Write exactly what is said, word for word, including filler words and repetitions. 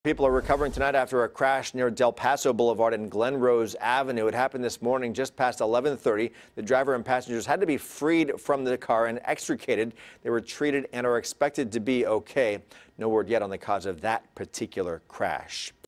People are recovering tonight after a crash near Del Paso Boulevard and Glen Rose Avenue. It happened this morning just past eleven thirty. The driver and passengers had to be freed from the car and extricated. They were treated and are expected to be okay. No word yet on the cause of that particular crash.